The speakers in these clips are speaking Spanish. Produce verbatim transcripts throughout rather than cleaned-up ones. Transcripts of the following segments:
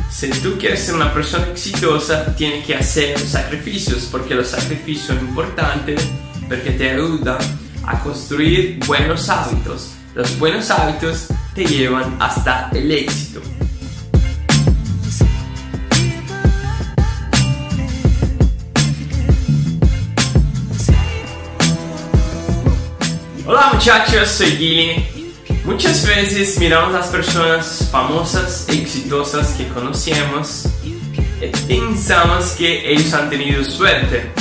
Si tú quieres ser una persona exitosa, tienes que hacer sacrificios, porque los sacrificios son importantes porque te ayudan a construir buenos hábitos. Los buenos hábitos te llevan hasta el éxito. Hola muchachos, soy Gili. Muchas veces miramos a las personas famosas e exitosas que conocemos y pensamos que ellos han tenido suerte,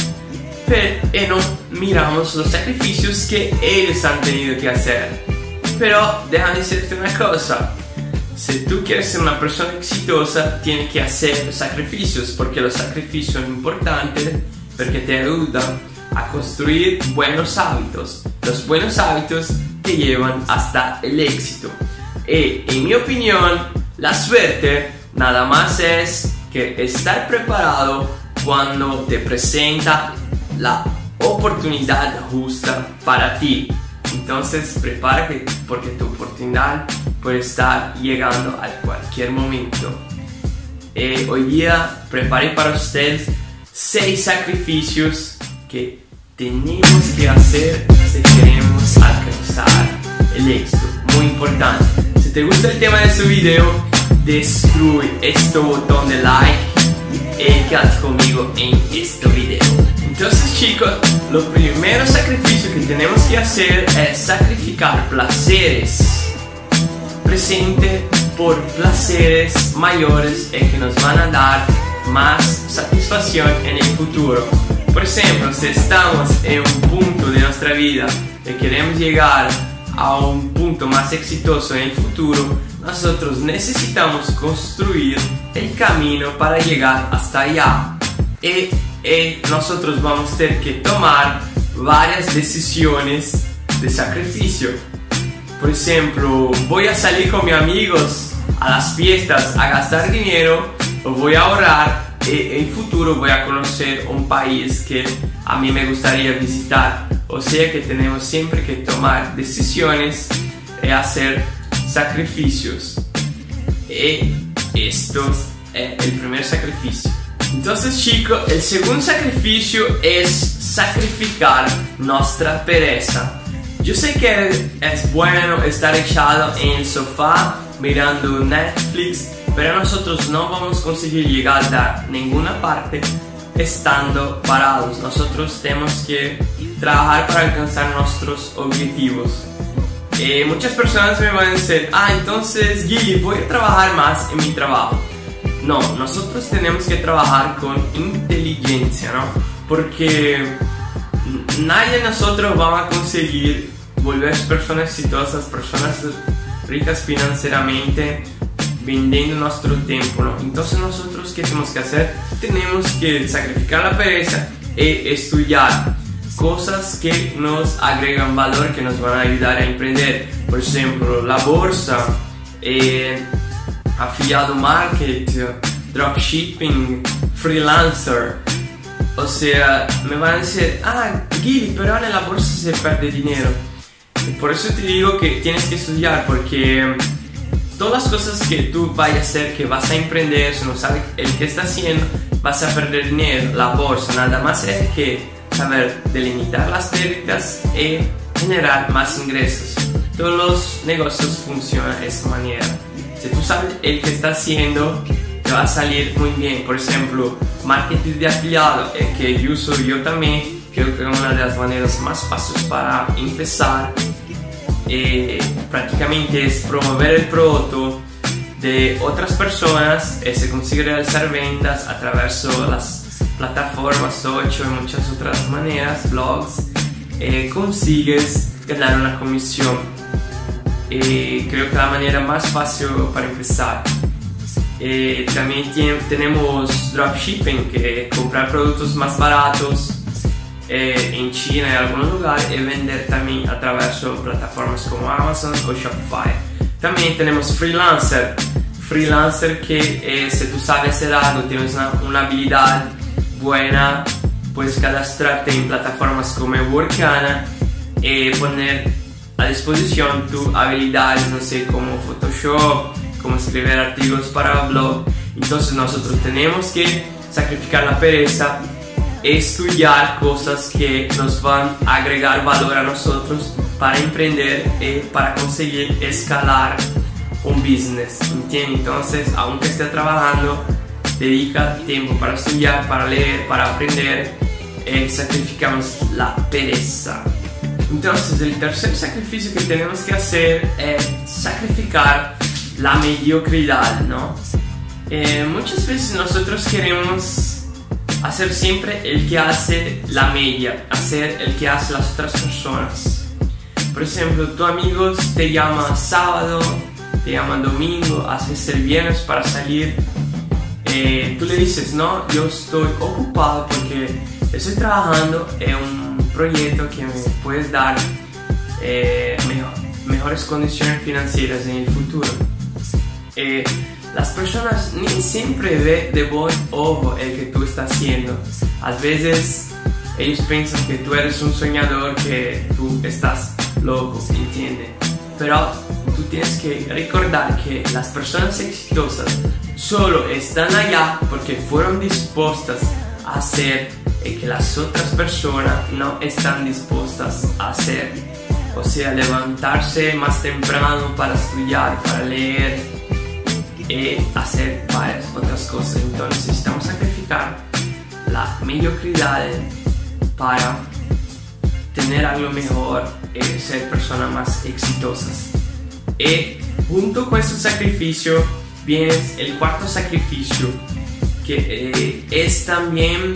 pero no miramos los sacrificios que ellos han tenido que hacer. Pero déjame decirte una cosa: si tú quieres ser una persona exitosa, tienes que hacer sacrificios, porque los sacrificios son importantes porque te ayudan a construir buenos hábitos. Los buenos hábitos te llevan hasta el éxito. Y en mi opinión, la suerte nada más es que estar preparado cuando te presenta la oportunidad justa para ti. Entonces prepárate, porque tu oportunidad puede estar llegando a cualquier momento. Eh, hoy día preparé para ustedes seis sacrificios que tenemos que hacer si queremos alcanzar el éxito. Muy importante. Si te gusta el tema de este video, destruye este botón de like y quédate conmigo en este video. Entonces chicos, lo primero sacrificio que tenemos que hacer es sacrificar placeres presentes por placeres mayores y que nos van a dar más satisfacción en el futuro. Por ejemplo, si estamos en un punto de nuestra vida y queremos llegar a un punto más exitoso en el futuro, nosotros necesitamos construir el camino para llegar hasta allá. Y, y nosotros vamos a tener que tomar varias decisiones de sacrificio. Por ejemplo, voy a salir con mis amigos a las fiestas a gastar dinero, o voy a ahorrar. En el futuro voy a conocer un país que a mí me gustaría visitar. O sea que tenemos siempre que tomar decisiones y hacer sacrificios. Y esto es el primer sacrificio. Entonces chicos, el segundo sacrificio es sacrificar nuestra pereza. Yo sé que es bueno estar echado en el sofá mirando Netflix, pero nosotros no vamos a conseguir llegar a ninguna parte estando parados. Nosotros tenemos que trabajar para alcanzar nuestros objetivos. Eh, muchas personas me van a decir: ah, entonces Gili, voy a trabajar más en mi trabajo. No, nosotros tenemos que trabajar con inteligencia, ¿no? Porque nadie de nosotros va a conseguir volver personas exitosas, personas ricas financieramente, vendiendo nuestro tiempo, ¿no? Entonces nosotros, ¿qué tenemos que hacer? Tenemos que sacrificar la pereza e estudiar cosas que nos agregan valor, que nos van a ayudar a emprender. Por ejemplo, la bolsa, eh, afiliado marketing, dropshipping, freelancer. O sea, me van a decir: ah, Gili, pero en la bolsa se pierde dinero. Y por eso te digo que tienes que estudiar, porque todas las cosas que tú vayas a hacer, que vas a emprender, si no sabes el que está haciendo, vas a perder dinero. La bolsa nada más es que saber delimitar las pérdidas y generar más ingresos. Todos los negocios funcionan de esa manera. Si tú sabes el que está haciendo, te va a salir muy bien. Por ejemplo, marketing de afiliado, el que yo uso yo también, creo que es una de las maneras más fáciles para empezar. Eh, prácticamente es promover el producto de otras personas y se consigue realizar ventas a través de las plataformas social y muchas otras maneras, blogs. Eh, consigues ganar una comisión. Eh, creo que es la manera más fácil para empezar. Eh, también tiene, tenemos dropshipping, que es comprar productos más baratos eh, en China y en algunos lugares, y vender también a través de plataformas como Amazon o Shopify. También tenemos freelancer. Freelancer que eh, si tú sabes hacer algo, tienes una, una habilidad buena, puedes cadastrarte en plataformas como Workana y poner a disposición tu habilidad, no sé, como Photoshop, como escribir artículos para blog. Entonces nosotros tenemos que sacrificar la pereza, estudiar cosas que nos van a agregar valor a nosotros para emprender y para conseguir escalar un business, ¿entiendes? Entonces, aunque esté trabajando, dedica tiempo para estudiar, para leer, para aprender, y sacrificamos la pereza. Entonces, el tercer sacrificio que tenemos que hacer es sacrificar la mediocridad, ¿no? Eh, muchas veces nosotros queremos hacer siempre el que hace la media, hacer el que hace las otras personas. Por ejemplo, tu amigo te llama sábado, te llama domingo, haces el viernes para salir. Eh, tú le dices, no, yo estoy ocupado porque estoy trabajando en un proyecto que me puedes dar eh, mejor, mejores condiciones financieras en el futuro. Eh, las personas ni siempre ven de buen ojo el que tú estás haciendo. A veces ellos piensan que tú eres un soñador, que tú estás loco, ¿entiendes? Pero tú tienes que recordar que las personas exitosas solo están allá porque fueron dispuestas a hacer y que las otras personas no están dispuestas a hacer. O sea, levantarse más temprano para estudiar, para leer y hacer varias otras cosas. Entonces necesitamos sacrificar la mediocridad para tener algo mejor y ser personas más exitosas. Y junto con este sacrificio viene el cuarto sacrificio, que eh, es también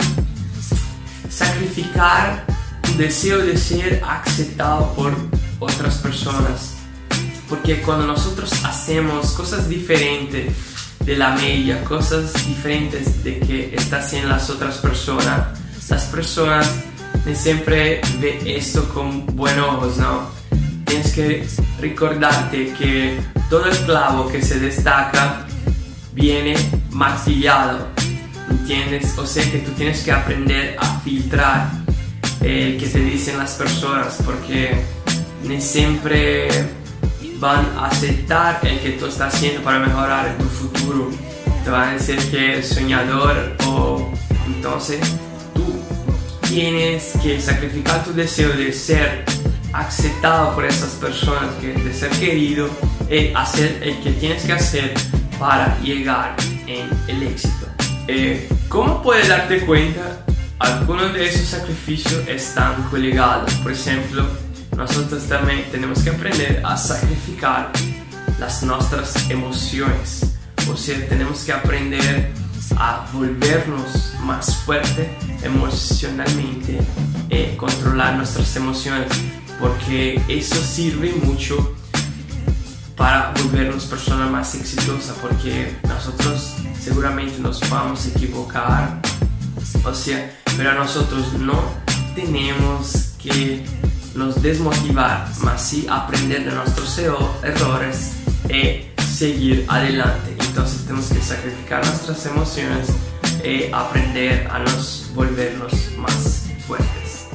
sacrificar tu deseo de ser aceptado por otras personas. Porque cuando nosotros hacemos cosas diferentes de la media, cosas diferentes de que están haciendo las otras personas, las personas no siempre ven esto con buenos ojos, ¿no? Tienes que recordarte que todo el clavo que se destaca viene martillado, ¿entiendes? O sea que tú tienes que aprender a filtrar el que te dicen las personas, porque no siempre van a aceptar el que tú estás haciendo para mejorar tu futuro. Te van a decir que eres soñador, o entonces tú tienes que sacrificar tu deseo de ser aceptado por esas personas, que de ser querido, y hacer el que tienes que hacer para llegar en el éxito. Eh, ¿Cómo puedes darte cuenta? Algunos de esos sacrificios están coligados. Por ejemplo, nosotros también tenemos que aprender a sacrificar las nuestras emociones. O sea, tenemos que aprender a volvernos más fuertes emocionalmente y controlar nuestras emociones, porque eso sirve mucho para volvernos personas más exitosas, porque nosotros seguramente nos vamos a equivocar, o sea, pero nosotros no tenemos que nos desmotivar, más sí aprender de nuestros errores y seguir adelante. Entonces tenemos que sacrificar nuestras emociones y aprender a nos volvernos más fuertes.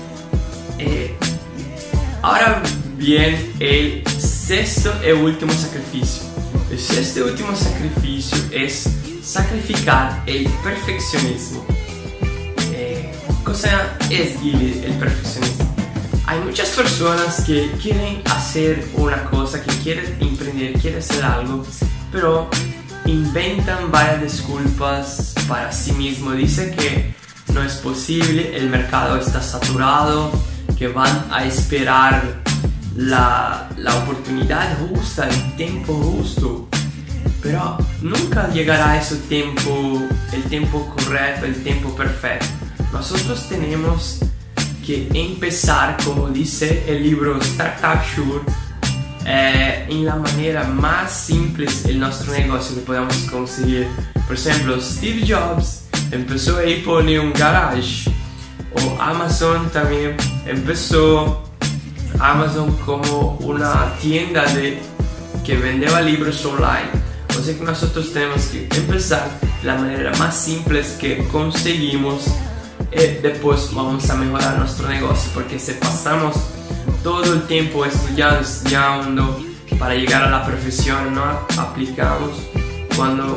Eh, ahora bien, el sexto y último sacrificio. El sexto y último sacrificio es sacrificar el perfeccionismo. Eh, cosa es el perfeccionismo? Hay muchas personas que quieren hacer una cosa, que quieren emprender, quieren hacer algo, pero inventan varias disculpas para sí mismos. Dicen que no es posible, el mercado está saturado, que van a esperar la, la oportunidad justa, el tiempo justo, pero nunca llegará ese tiempo, el tiempo correcto, el tiempo perfecto. Nosotros tenemos que empezar, como dice el libro Startup Sure, eh, en la manera más simple el nuestro negocio que podemos conseguir. Por ejemplo, Steve Jobs empezó Apple en un garage, o Amazon también empezó Amazon como una tienda de, que vendía libros online. O sea que nosotros tenemos que empezar de la manera más simple que conseguimos. Y después vamos a mejorar nuestro negocio, porque si pasamos todo el tiempo estudiando, estudiando para llegar a la profesión, no aplicamos, cuando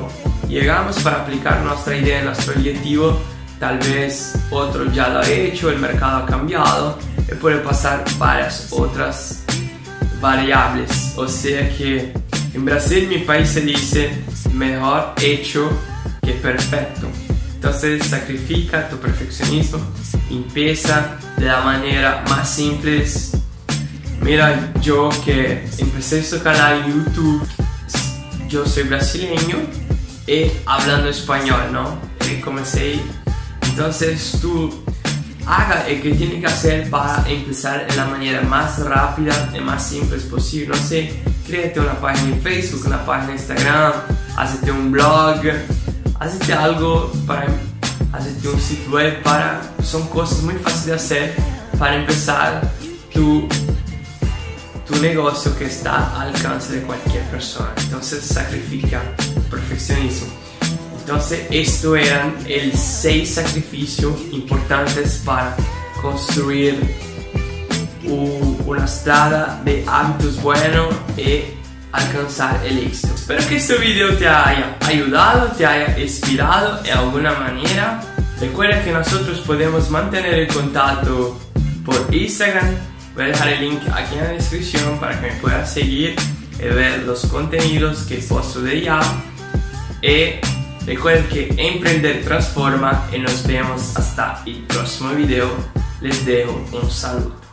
llegamos para aplicar nuestra idea, nuestro objetivo. Tal vez otro ya lo ha hecho, el mercado ha cambiado y puede pasar varias otras variables. O sea que en Brasil, mi país, se dice mejor hecho que perfecto. Entonces sacrifica tu perfeccionismo, empieza de la manera más simple. Mira, yo que empecé este canal en YouTube, yo soy brasileño y hablando español, ¿no? Y comencé. Entonces tú haga el que tiene que hacer para empezar de la manera más rápida y más simple posible. No sé, créate una página en Facebook, una página en Instagram, hazte un blog, hazte algo para, hazte un sitio web para, son cosas muy fáciles de hacer para empezar tu, tu negocio que está al alcance de cualquier persona. Entonces sacrifica el perfeccionismo. Entonces, estos eran los seis sacrificios importantes para construir una estrada de hábitos buenos y alcanzar el éxito. Espero que este video te haya ayudado, te haya inspirado de alguna manera. Recuerda que nosotros podemos mantener el contacto por Instagram. Voy a dejar el link aquí en la descripción para que me puedas seguir y ver los contenidos que posto de allá. Y recuerden que emprender transforma y nos vemos hasta el próximo video. Les dejo un saludo.